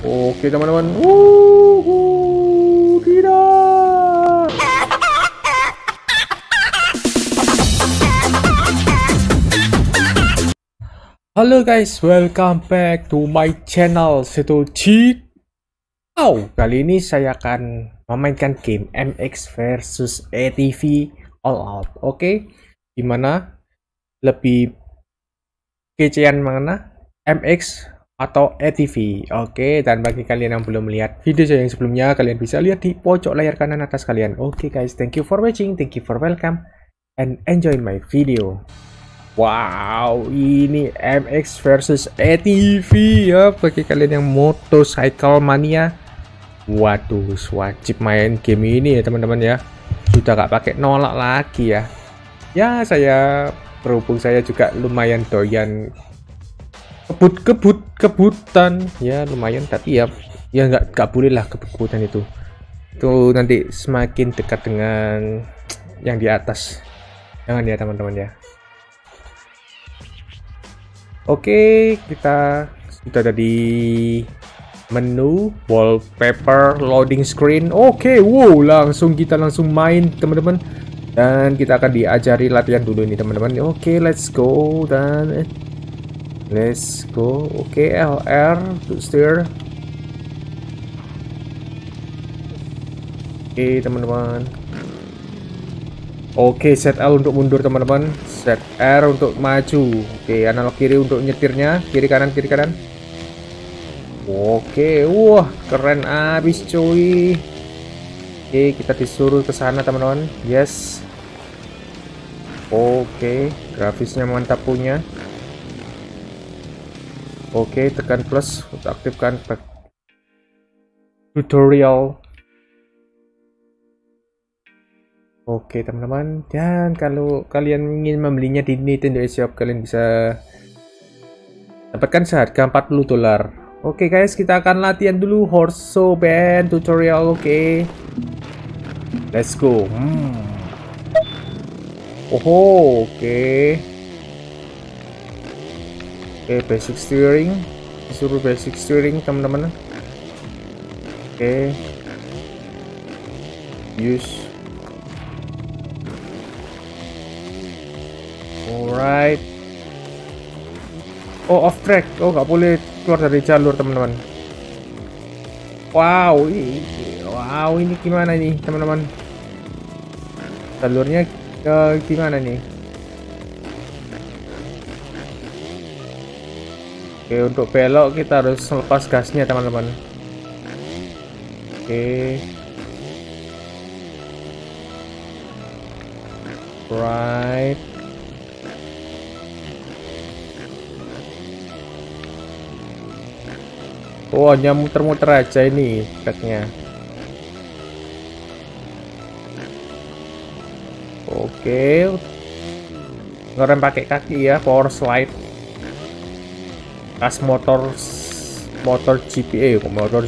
Oke teman-teman. Tidak. Halo guys, welcome back to my channel Seto Cheat. Kali ini saya akan memainkan game MX versus ATV All Out. Oke, gimana? Lebih kecean mana? MX atau ATV? Oke, dan bagi kalian yang belum melihat video saya yang sebelumnya, kalian bisa lihat di pojok layar kanan atas kalian. Oke guys, thank you for watching, thank you for welcome, and enjoy my video. Wow, ini MX versus ATV ya, bagi kalian yang motorcycle mania. Waduh, wajib main game ini ya teman-teman ya. Sudah gak pakai nolak lagi ya. Ya, saya berhubung saya juga lumayan doyan kebutan ya, lumayan, tapi ya nggak boleh lah kebutan itu nanti semakin dekat dengan yang di atas, jangan ya teman-teman ya. Oke, kita sudah ada di menu wallpaper loading screen. Oke, wow, kita langsung main teman-teman, dan kita akan diajari latihan dulu ini teman-teman. Oke, let's go. Oke, LR to steer. Oke teman-teman. Oke, set L untuk mundur teman-teman, set R untuk maju. Oke, analog kiri untuk nyetirnya, kiri kanan. Oke, wah keren abis cuy. Oke, kita disuruh ke sana teman-teman. Yes. Oke, grafisnya mantap punya. Oke, tekan plus untuk aktifkan tutorial. Oke teman-teman, dan kalau kalian ingin membelinya di Nintendo eShop, kalian bisa dapatkan seharga $40. Oke guys, kita akan latihan dulu Horso Band tutorial. Oke, let's go. Oke, basic steering, disuruh basic steering teman-teman. Oke, use. Alright. Oh, off track. Oh, nggak boleh keluar dari jalur teman-teman. Wow, ini gimana nih teman-teman? Jalurnya gimana nih? Oke, untuk belok kita harus lepas gasnya teman-teman. Oke. Right. Oh, hanya muter-muter aja ini tracknya. Oke, ngerem pakai kaki ya, power slide. Kas motor GP,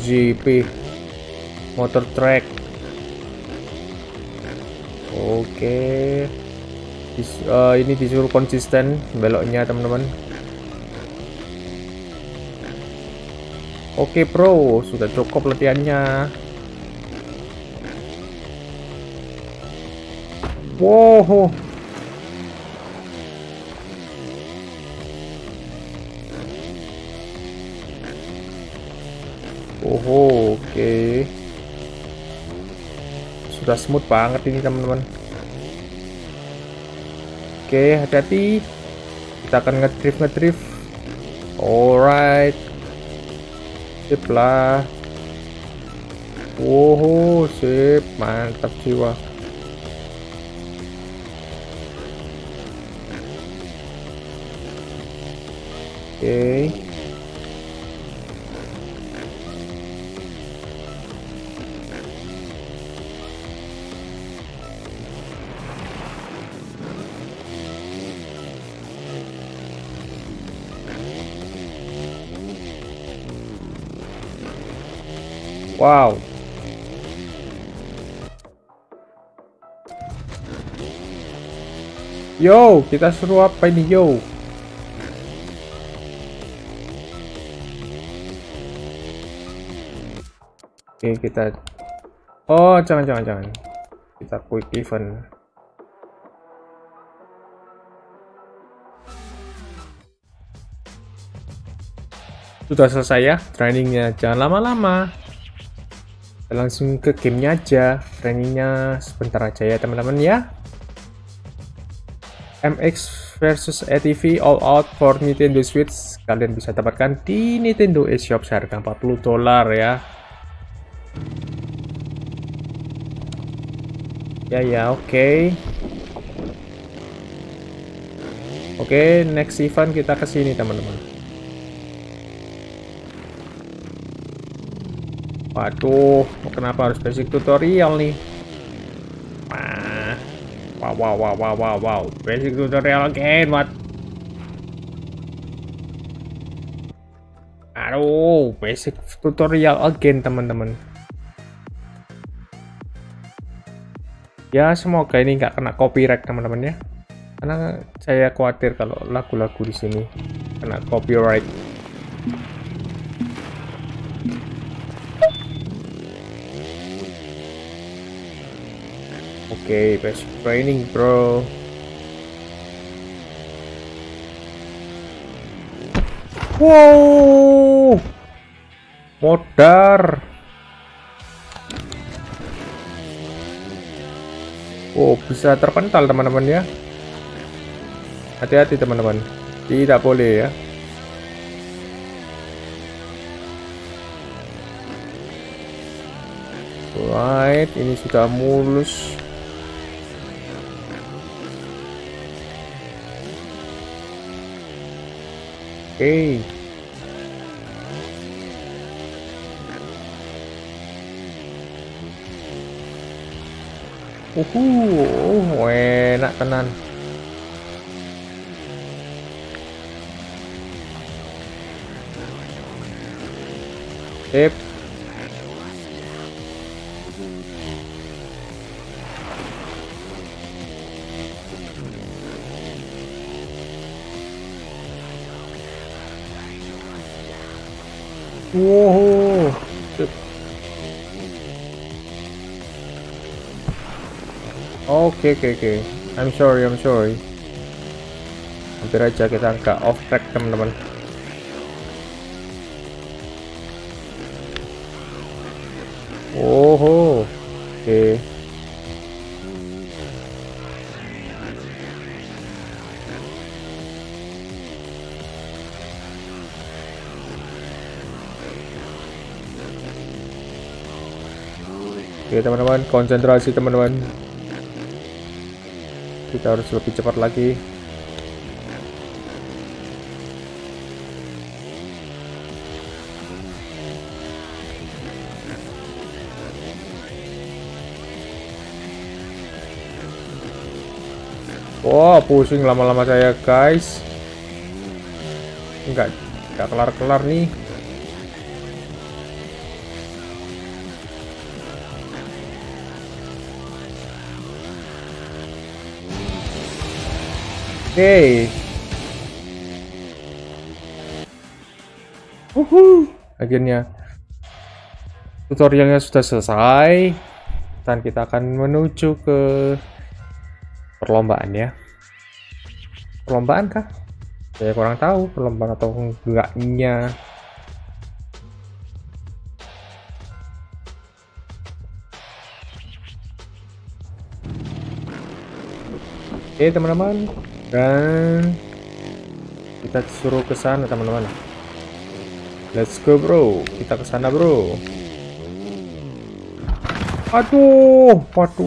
motor track. Oke, ini disuruh konsisten beloknya teman-teman. Oke bro, sudah cukup latihannya. Wow. Oke. Sudah smooth banget ini teman-teman. Oke, hati-hati. Kita akan ngedrift. Alright. Sip lah. Sip, mantap jiwa. Oke. Wow. Yo, kita suruh apa ini yo? Oke, kita... Oh, jangan. Kita quick event. Sudah selesai ya trainingnya. Jangan lama-lama. Langsung ke gamenya aja. Trainingnya sebentar aja ya teman-teman ya. MX versus ATV All Out for Nintendo Switch. Kalian bisa dapatkan di Nintendo eShop seharga $40 ya. Ya, oke. Oke, next event kita ke sini teman-teman. Waduh, kenapa harus basic tutorial nih? Wow. Basic tutorial again, what? Aduh, basic tutorial again teman-teman. Ya, semoga ini nggak kena copyright teman-teman ya. Karena saya khawatir kalau lagu-lagu di sini kena copyright. Oke, basic training, bro. Wow, modar. Oh, bisa terpental teman-teman ya. Hati-hati teman-teman, tidak boleh ya. Right, ini sudah mulus. Oke. Enak tenan. Sip. Wow. Sip. Oke. I'm sorry. Hampir aja kita nggak off track teman-teman. Oke. Oke teman-teman, konsentrasi teman-teman. Kita harus lebih cepat lagi. Wah, pusing lama-lama saya guys. Enggak kelar-kelar nih. Oke. Akhirnya tutorialnya sudah selesai dan kita akan menuju ke perlombaan ya. Perlombaan kah? Saya kurang tahu perlombaan atau enggaknya. Oke teman-teman, dan kita suruh ke sana teman-teman. Let's go bro, kita ke sana bro. Waduh.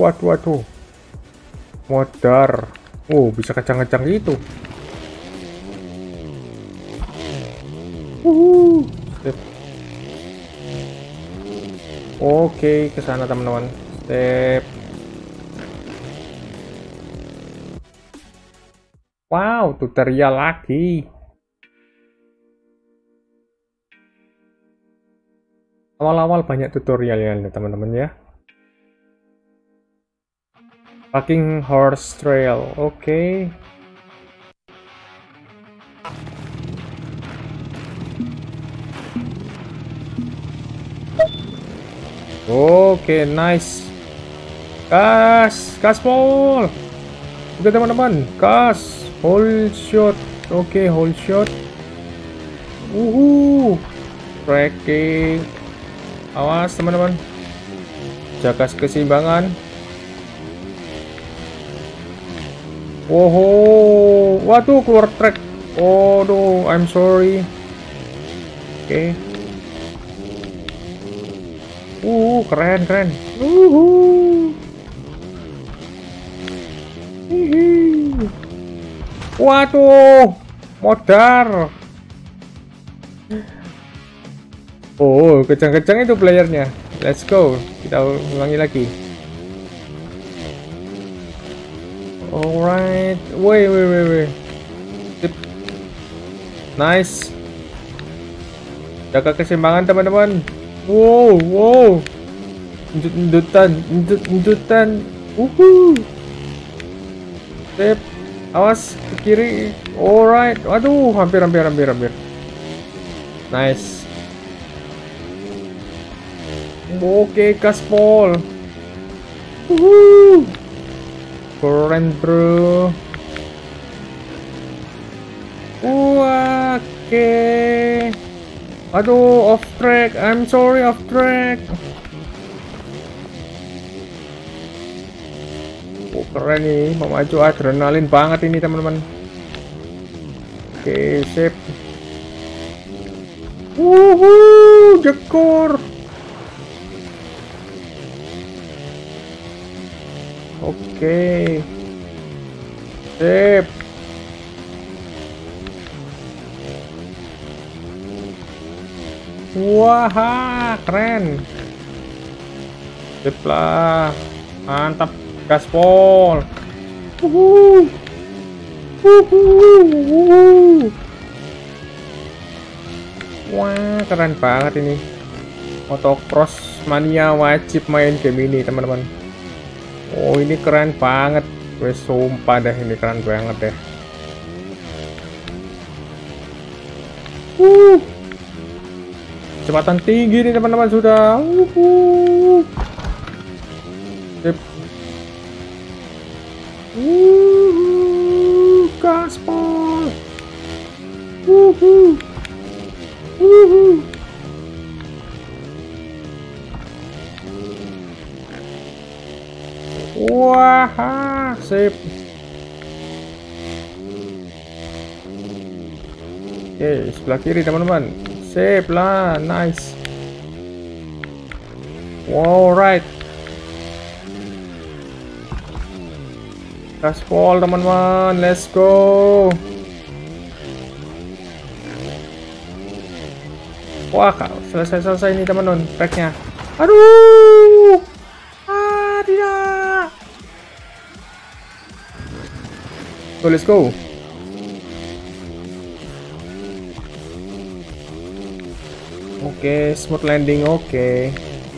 Modar. Oh, bisa kencang-kencang gitu. Sip. Oke, ke sana teman-teman. Step. Wow, tutorial lagi. Awal-awal banyak tutorial ya teman-teman ya. Fucking Horse Trail, oke. Oke, nice. Gaspol. Oke teman-teman, gas, hold shot. Oke, hold shot. Tracking. Awas teman-teman. Jaga keseimbangan. Wow, waduh keluar track. Oh no, I'm sorry. Oke. Keren. Waduh, modar. Oh, kejang-kejang itu playernya. Let's go. Kita ulangi lagi. Alright. Wait. Sip. Nice. Jaga keseimbangan teman-teman. Wow. Indutan. Sip. Awas ke kiri. Alright. Waduh, hampir. Nice. Oke, gaspol. Keren, bro. Oke. Aduh, off track. I'm sorry, off track. Oh, keren nih, memacu adrenalin banget ini teman-teman. Oke, sip. Jekor. Oke. Sip. Wah, keren. Sip lah. Mantap, gaspol. Wah, keren banget ini. Motocross mania wajib main game ini, teman-teman. Oh, ini keren banget. Wes sumpah deh, ini keren banget deh. Kecepatan tinggi nih teman-teman sudah. Sip. Gaspol. Wah, sip. Oke, sebelah kiri teman-teman. Sip lah, nice. Wow, right. Gaspol teman-teman, let's go. Wah, selesai ini teman-teman tracknya. Aduh, tidak. So, let's go. Oke, smooth landing. Oke.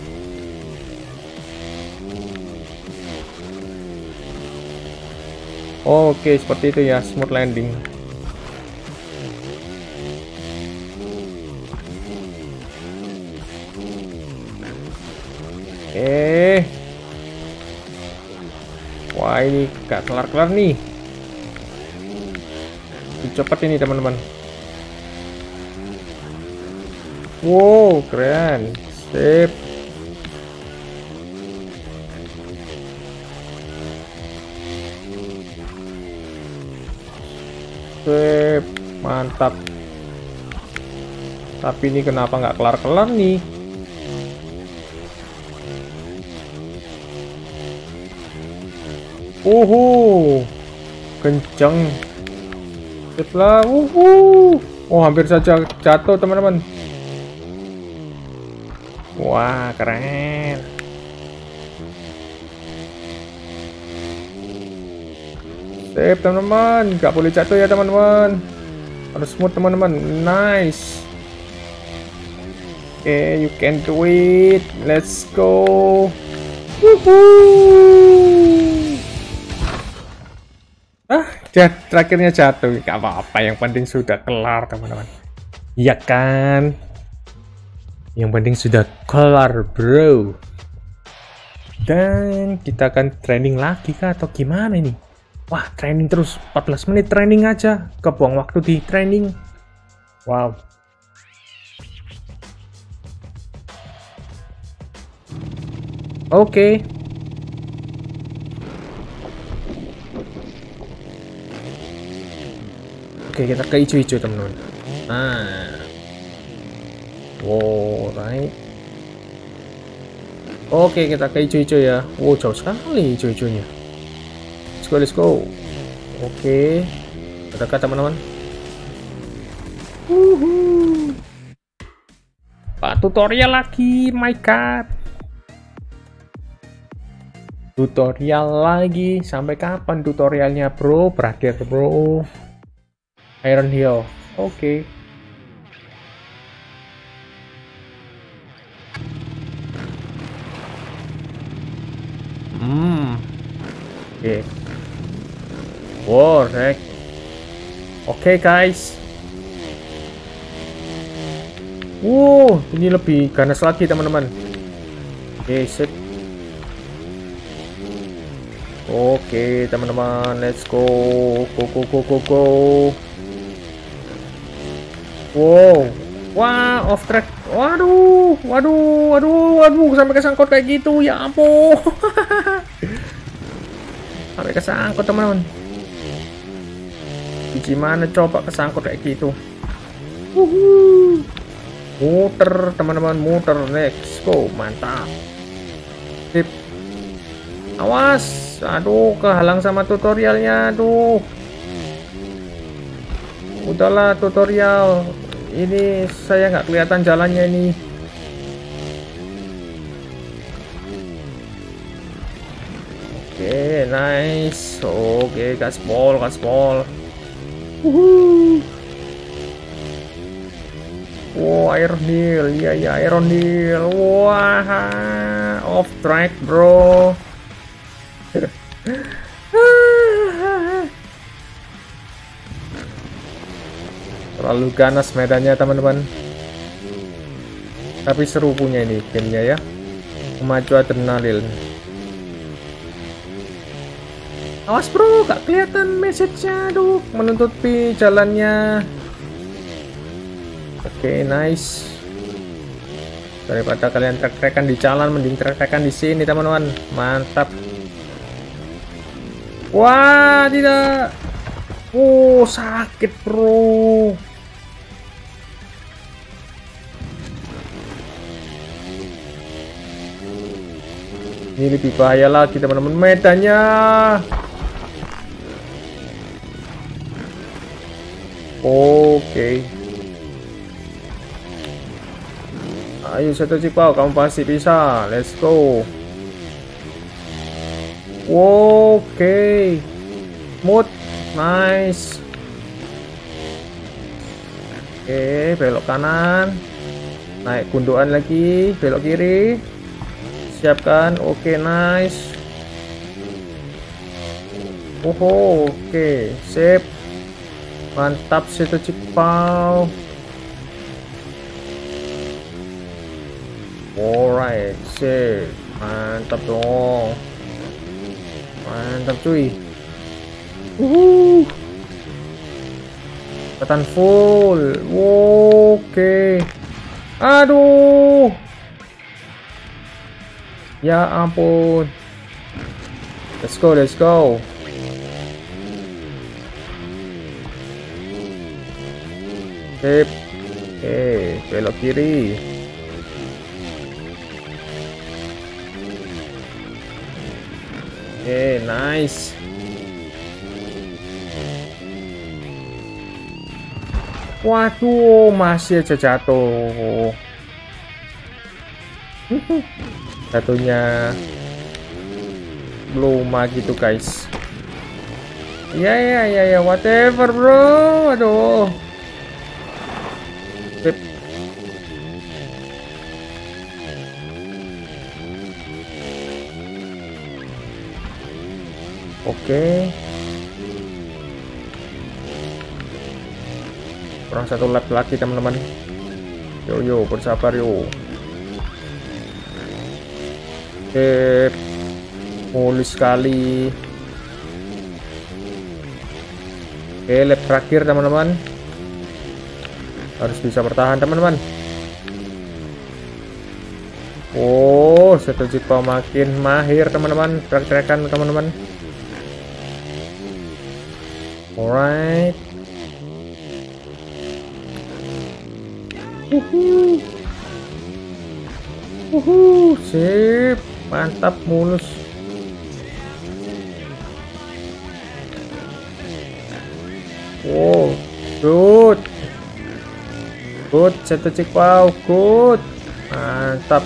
Oke, seperti itu ya, smooth landing. Wah, ini gak kelar-kelar nih. Cepet ini teman-teman. Wow, keren. Sip. Sip, mantap. Tapi ini kenapa nggak kelar-kelar nih? Kenceng. Setelah, oh hampir saja jatuh teman-teman. Wah, keren. Sip teman-teman, nggak boleh jatuh ya teman-teman. Harus smooth teman-teman. Nice. Okay, you can do it. Let's go. Terakhirnya jatuh. Gak apa-apa, yang penting sudah kelar teman-teman. Iya kan? Yang penting sudah kelar, bro. Dan kita akan training lagi kah atau gimana ini? Wah, training terus 14 menit training aja. Kebuang waktu di training. Wow. Oke. Oke, kita ke hijau-hijau teman-teman. Nah. Wow, right. Oke, kita ke hijau-hijau ya. Wow, jauh sekali hijau-hijaunya. Let's go, let's go. Oke. Dekat teman-teman. Pak, tutorial lagi, my god. Tutorial lagi. Sampai kapan tutorialnya, bro? Berakhir, bro. Iron Hill. Oke. Oke. Wow, rek. Oke, guys. Wow, ini lebih ganas lagi, teman-teman. Oke, sip. Oke, teman-teman, let's go. Go, go, go, go, go. Wow. Wah, off track. Waduh, waduh, waduh, waduh, sampai kesangkut kayak gitu. Ya ampun. Sampai kesangkut, teman-teman. Gimana coba kesangkut kayak gitu. Muter, teman-teman, muter. Let's go, mantap. Sip. Awas. Aduh, kehalang sama tutorialnya. Aduh. Udahlah tutorial. Ini saya nggak kelihatan jalannya ini. Oke, nice. Oke, gaspol, gaspol. Wow, Iron Hill. Iya, ya, Iron Hill. Wah, off track, bro. Terlalu ganas medannya, teman-teman. Tapi seru punya ini gamenya ya. Memacu adrenalin. Awas, bro, gak kelihatan message-nya. Aduh, menuntut pi jalannya. Oke, nice. Daripada kalian trek-trekan di jalan, mending trek-trekan di sini, teman-teman. Mantap. Wah, tidak. Oh, sakit, bro. Ini lebih bahaya lagi, teman-teman, medannya. Oke. Ayo, satu cipau, kamu pasti bisa. Let's go. Oke. Smooth. Nice. Oke, belok kanan. Naik gundukan lagi, belok kiri. Siapkan. Oke, nice. Oke, sip. Mantap, situ cipau. Alright, sip. Mantap dong. Mantap, cuy. Ketan full. Oke. Aduh. Ya ampun. Let's go, let's go. Sip. Oke, belok kiri. Oke, nice. Waduh, masih aja jatuh. Jatuhnya belum gitu, guys. Ya, whatever, bro. Aduh. Sip. Oke. Kurang satu lap lagi, teman-teman. Yo, bersabar, yo. Sip. Mulus sekali. Oke, lap terakhir teman-teman. Harus bisa bertahan teman-teman. Oh, Seto Jikpao makin mahir teman-teman. Track-trackan teman-teman. Alright. Sip. Mantap, mulus. Wow, good. Good, Seto Jikpao, good. Mantap.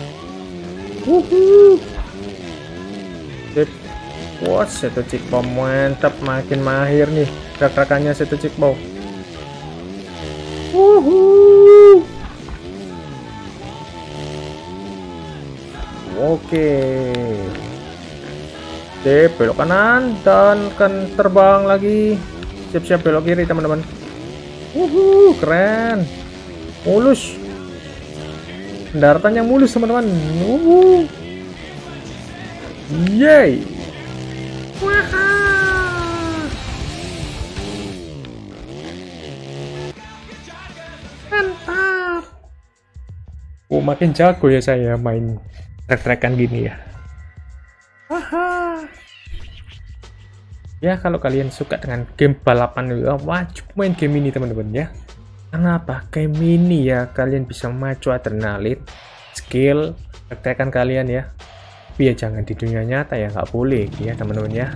Sip. Wah, Seto Jikpao mantap, makin mahir nih track-trackannya Seto Jikpao. Oke. Sip, belok kanan dan kan terbang lagi. Siap-siap belok kiri teman-teman. Keren. Mulus. Pendaratan yang mulus teman-teman. Yay. Mantap. Oh, makin jago ya saya main track-trackan gini ya. Ya, kalau kalian suka dengan game balapan ya, wajib main game ini teman-teman ya. Karena apa? Game ini ya kalian bisa memacu adrenalin, skill, track-trackan kalian ya. Tapi ya jangan di dunia nyata ya, nggak boleh ya teman-teman ya.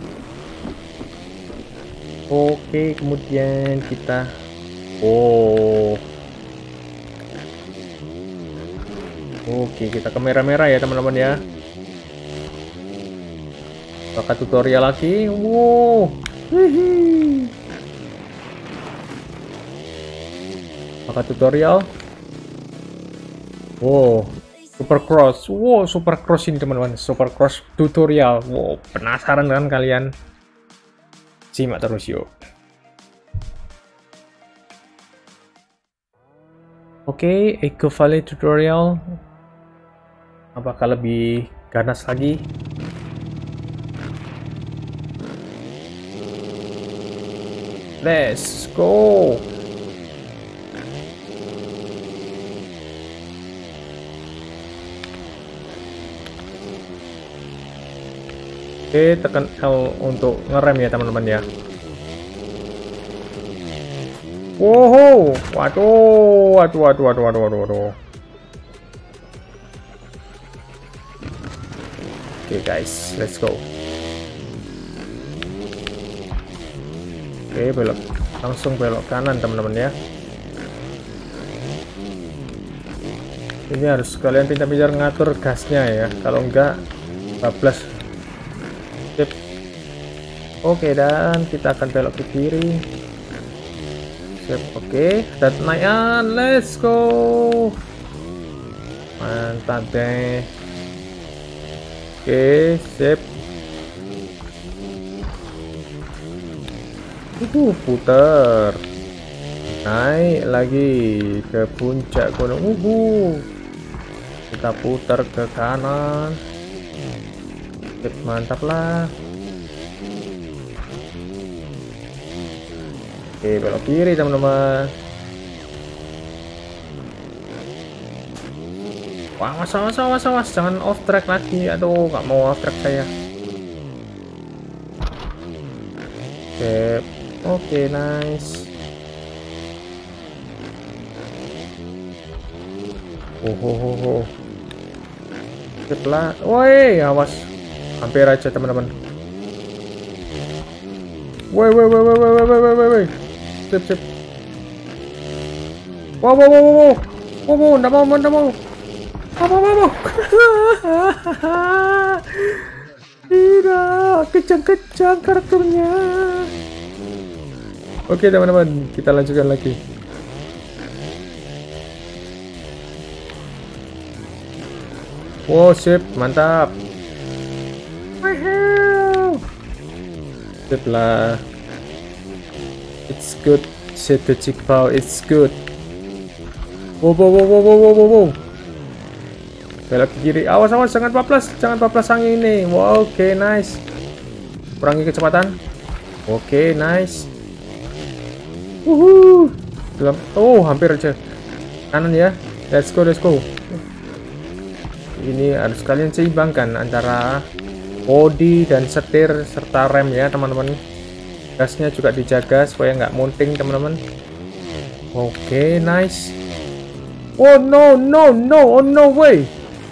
Oke, kemudian kita Oke, kita ke merah-merah ya teman-teman ya. Pakai tutorial lagi. Wow. Pakai tutorial. Wow. Supercross. Wow, Supercross ini teman-teman. Supercross tutorial. Wow, penasaran kan kalian? Simak terus yuk. Oke, Eco Valley tutorial. Apakah lebih ganas lagi? Let's go. Oke, tekan L untuk ngerem ya teman-teman ya. Wow, waduh. Oke guys, let's go. Oke, belok, langsung belok kanan teman-teman ya. Ini harus kalian pintar-pintar ngatur gasnya ya, kalau enggak bablas. Sip. Oke, dan kita akan belok ke kiri. Sip, oke, dan naikan, let's go. Mantap deh. Oke, sip. Putar. Naik lagi ke puncak gunung. Kita putar ke kanan. Sip, mantap lah. Oke, belok kiri teman-teman. Wah, awas, jangan off track lagi. Aduh, nggak mau off track saya. Oke, nice. Sip lah. Woi, awas. Hampir aja teman-teman. Woi. Sip. Wow. Nggak mau. Tidak, kejang karakternya. Oke teman-teman, kita lanjutkan lagi. Wow, sip, mantap. Sip lah. It's good, Seto Jikpao, it's good. Wow. Belok ke kiri. Awas, awas, jangan bablas. Jangan bablas angin ini. Wow, oke, nice. Kurangi kecepatan. Oke, nice. Oh, hampir aja. Kanan ya. Let's go, let's go. Ini harus kalian seimbangkan antara body dan setir serta rem ya, teman-teman. Gasnya juga dijaga supaya nggak munting, teman-teman. Oke, nice. Oh no, no, no, oh no way.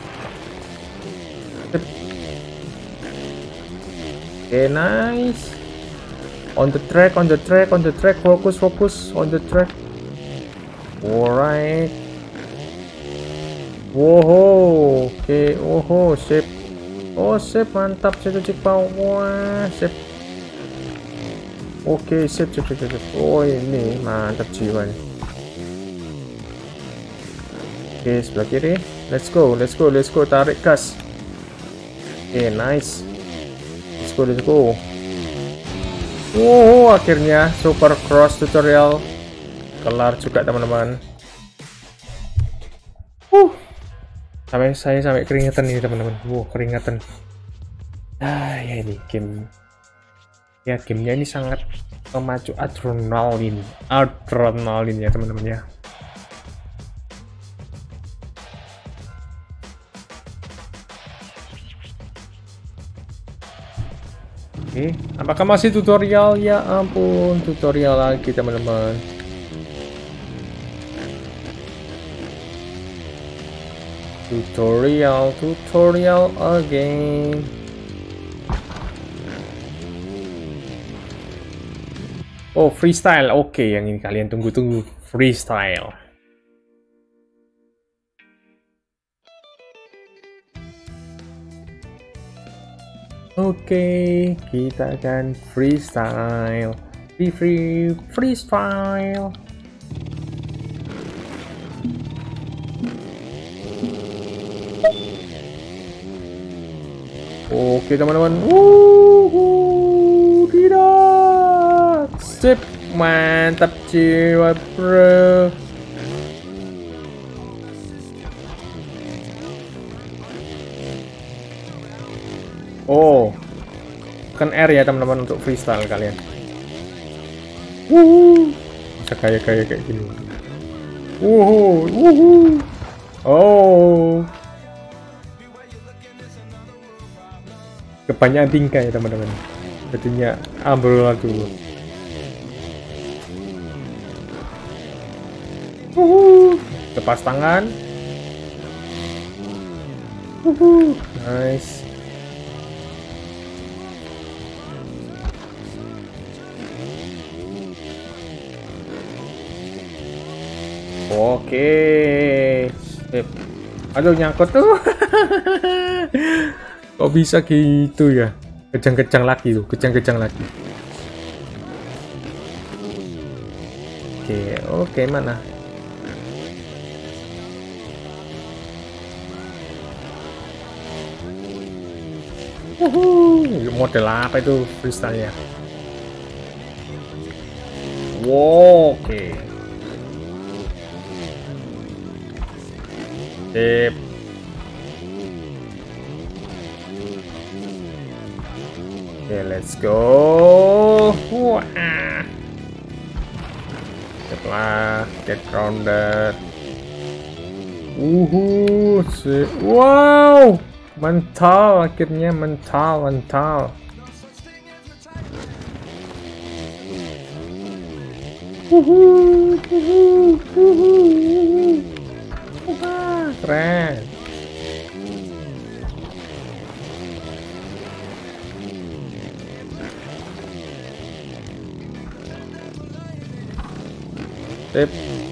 Oke, nice. On the track, on the track, on the track. Fokus, fokus, on the track. Alright. Wow, oke, oh, sip. Oh, sip, mantap. Situ Cikpao. Wah, sip. Oke, sip, sip, sip, sip. Oh, ini mantap jiwa nih. Oke, sebelah kiri. Let's go, let's go, let's go. Tarik gas. Oke, nice. Let's go, let's go. Wow, akhirnya super cross tutorial kelar juga, teman-teman. Sampai keringetan ini, teman-teman. Wow, keringetan. Ya ini game. Ya, gamenya ini sangat memacu adrenalin ya, teman-teman ya. Oke, apakah masih tutorial? Ya ampun, tutorial lagi, teman-teman. Tutorial again. Oh, freestyle. Oke, yang ini kalian tunggu-tunggu. Freestyle. Oke, kita akan freestyle. Freestyle. Oke, teman-teman. Tidak. Sip, mantap jiwa, bro. Oh, kan R ya, teman-teman, untuk freestyle kalian. Bisa kayak gini. Oh, kebanyakan tingkah ya, teman-teman. Jadinya ambil dulu. Lepas tangan. Nice. Oke. Sip. Aduh, nyangkut tuh. Kok bisa gitu ya? Kejang-kejang lagi tuh, kejang-kejang lagi. Oke, mana? Model apa itu freestyle-nya? Wow, oke. Sip. Oke, let's go. Wah. Setelah get grounded. Sip. Wow. Mental, akhirnya mental. Keren. Sip.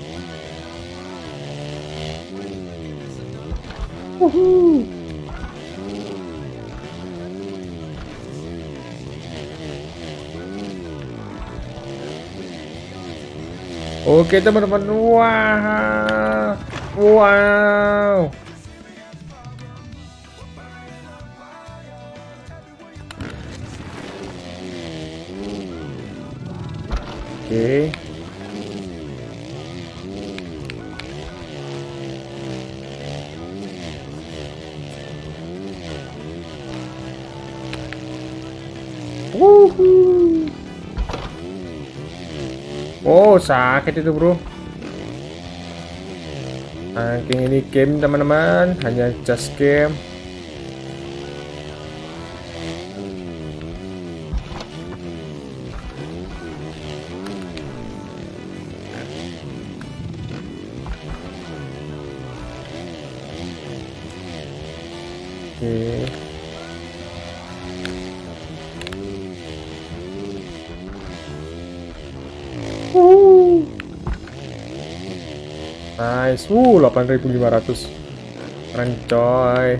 Oke, teman-teman. Wow. Oke. Wuhu. Oh, sakit itu, bro. Saking ini game, teman-teman, hanya just game. Oke. Nice. 8.500. Keren, coy.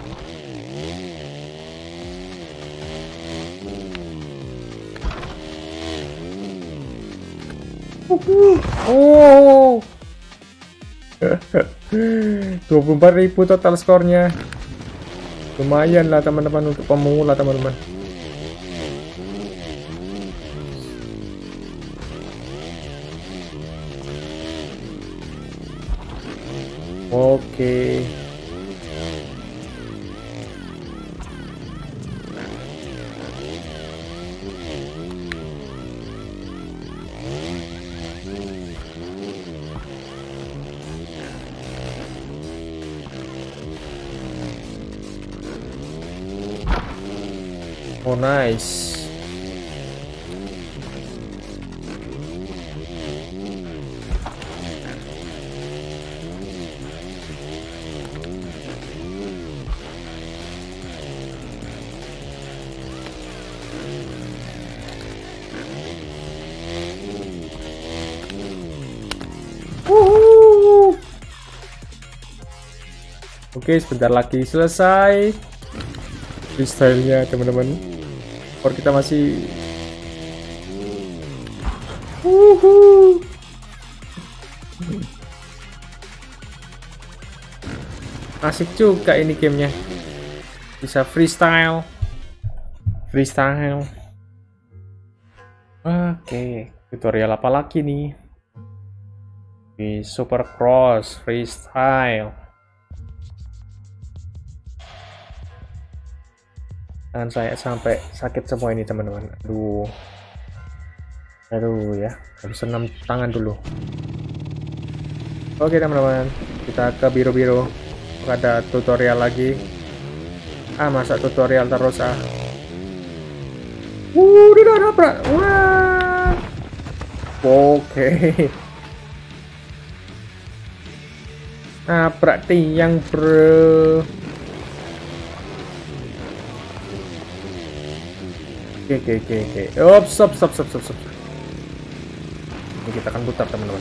Oh. 24.000 total skornya. Lumayan lah, teman-teman, untuk pemula, teman-teman. Oke. Oh, nice. Oke, sebentar lagi selesai freestyle-nya, teman-teman. Skor kita masih asik juga ini gamenya. Bisa freestyle. Oke, tutorial apa lagi nih? Di Supercross freestyle. Tangan saya sampai sakit semua ini, teman-teman. Aduh ya, habis senam tangan dulu. Oke, teman-teman, kita ke biru-biru. Ada tutorial lagi. Masa tutorial terus udah nabrak. Wah. Oke. Nabrak tiang, bro. Oke. Stop. Ini kita akan putar, teman-teman.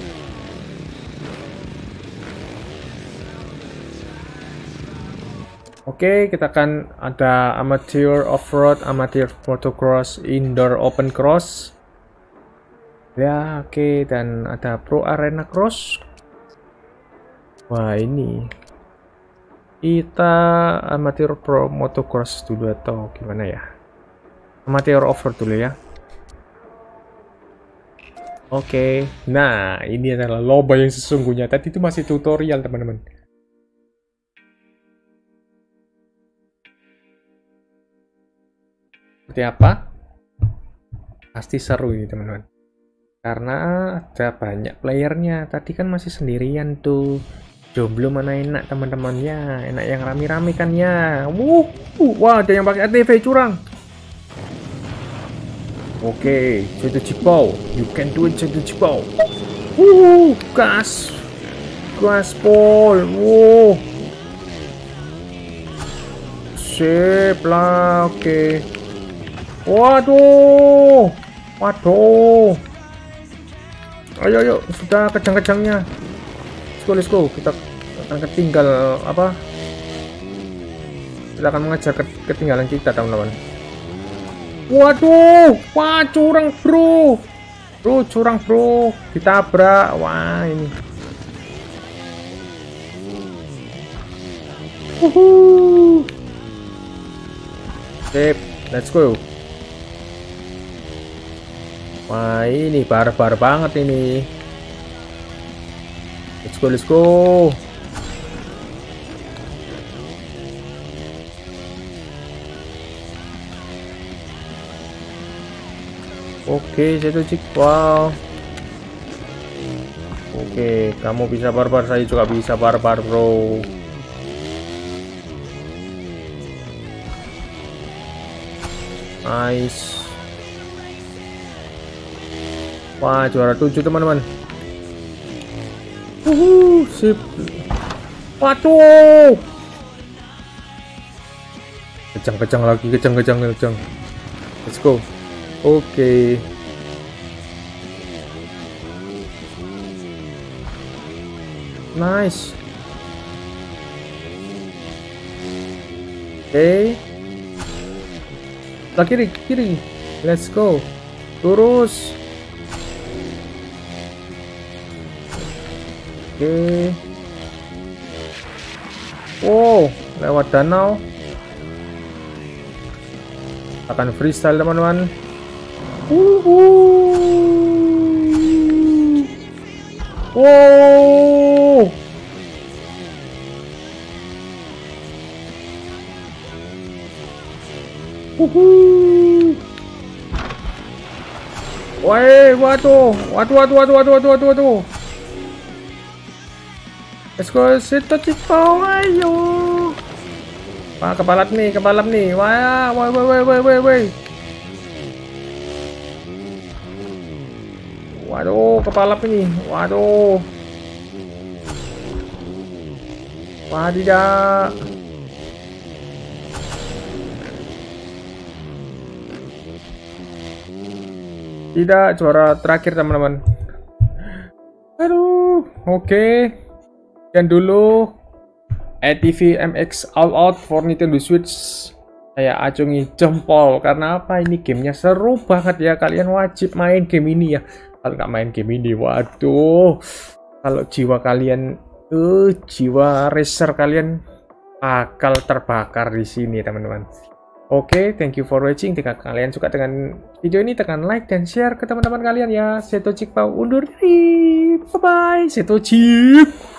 Oke, kita akan ada amateur off-road, amateur motocross, indoor open cross. Ya, oke, dan ada pro arena cross. Wah, ini kita amateur pro motocross dulu atau gimana ya? Amateur off-road dulu ya. Oke, nah ini adalah lomba yang sesungguhnya. Tadi itu masih tutorial, teman-teman. Seperti apa? Pasti seru ini, teman-teman. Karena ada banyak playernya. Tadi kan masih sendirian tuh. Jomblo mana enak, teman-teman ya. Enak yang rame-rame kan ya. Wah, ada yang pakai ATV curang. Oke, Jatuh Cipau, you can do it, Jatuh Cipau. Gas Paul. Sip lah, oke. Waduh. Ayo, sudah kejang-kejangnya. Let's go. Kita akan ketinggal apa? Kita akan mengejar ketinggalan kita, teman-teman. Waduh, wah curang bro, ditabrak, wah ini. Sip, let's go. Wah ini barbar banget ini. Let's go. Oke, Seto Chick. Wow. Oke, kamu bisa barbar, saya juga bisa barbar, bro. Nice. Wah, juara 7 teman-teman. Sip. Waduh. Kejang lagi, kejang. Let's go. Oke. Nice. Oke. Lah kiri. Let's go. Lurus. Oke. Wow, lewat danau. Akan freestyle teman-teman. Wow. Waduh. Let's go, Seto Chick. Ayo. Wah, kebalap nih. Wah, woi. Waduh, kepalap ini. Waduh. Wah, tidak. Tidak, juara terakhir teman-teman. Aduh, oke. Dan dulu ATV MX All Out for Nintendo Switch. Saya acungi jempol karena apa? Ini gamenya seru banget ya. Kalian wajib main game ini ya. Kalau nggak main game ini, waduh. Kalau jiwa kalian, jiwa racer kalian bakal terbakar di sini teman-teman. Oke, thank you for watching. Jika kalian suka dengan video ini, tekan like dan share ke teman-teman kalian ya. Seto Chick undur diri. Bye bye, Seto Chick.